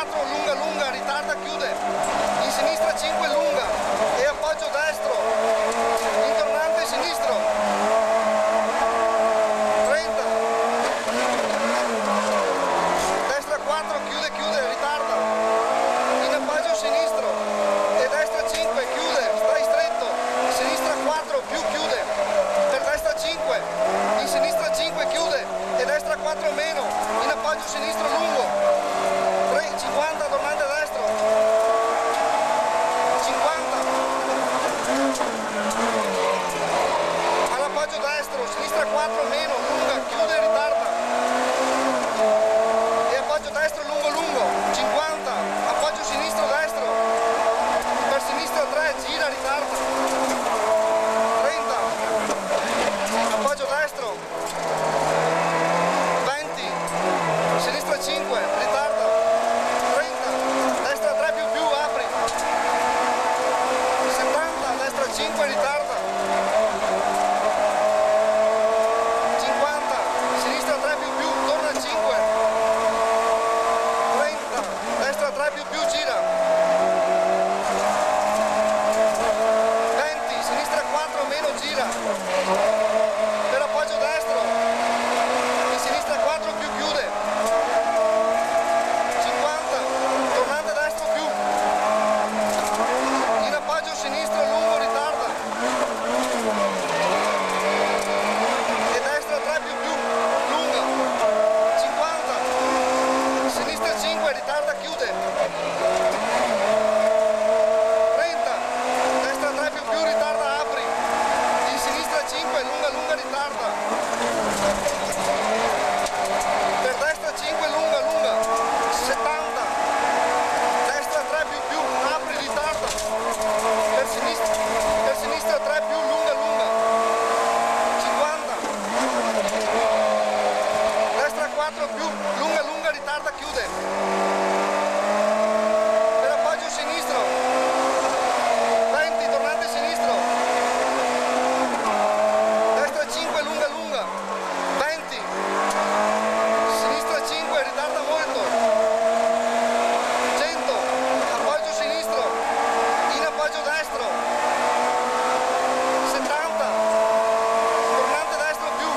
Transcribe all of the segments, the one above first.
4 lunga lunga, ritarda, chiude, in sinistra 5 lunga e appoggio destro, in tornante sinistro, 30, destra 4, chiude, chiude, ritarda, in appoggio sinistro e destra 5, chiude, stai stretto, sinistra 4, più chiude, per destra 5, in sinistra 5, chiude e destra 4 meno, in appoggio sinistro lungo, 50, tornante destro, 50, all'appoggio destro, sinistra 4 meno, lunga, chiude e ritarda, e appoggio destro lungo lungo, 50, appoggio sinistro destro, per sinistra 3, gira, ritarda, 30, appoggio destro, 20, sinistra 5, ritarda, destra 3 più apri, 70, destra 5 ritarda, 50, sinistra 3 più, torna 5, 30, destra 3 più gira, 20, sinistra 4 meno gira, per appoggio destro, in sinistra 4 più chiude, 50, tornante destro più, in appoggio sinistro lungo ritarda, e destra 3 più lunga, 50, sinistra 5 ritarda, chiude, 30, destra 3 più ritarda, apri, in sinistra 5 lunga lunga ritarda, per destra 5 lunga lunga, 70, destra 3 più, apri, ritarda, per sinistra 3 più, lunga lunga, 50, destra 4 più, lunga lunga, ritarda, chiude, per appoggio sinistro, 20, tornante sinistro, destra 5 lunga lunga, 20, sinistra 5 ritarda molto, 100, appoggio sinistro, in appoggio destro, 70, tornante destro più,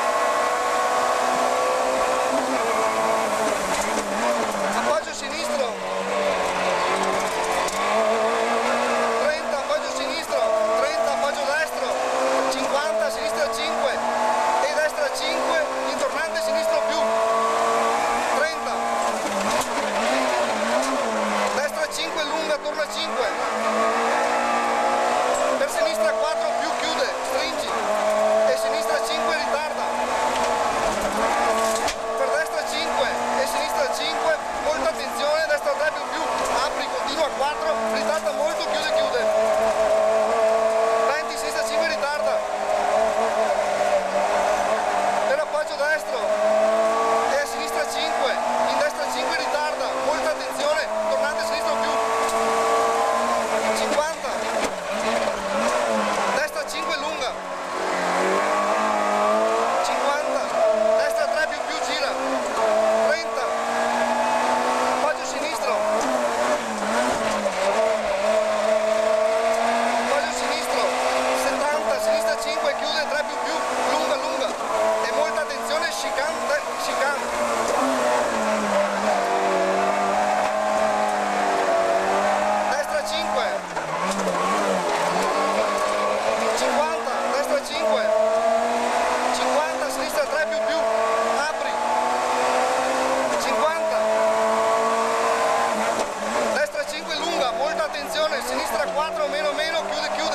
4 meno meno, chiude chiude,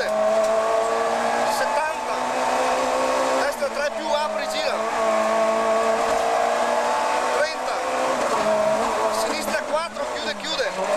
70, destra 3 più, apri, gira, 30, sinistra 4, chiude chiude,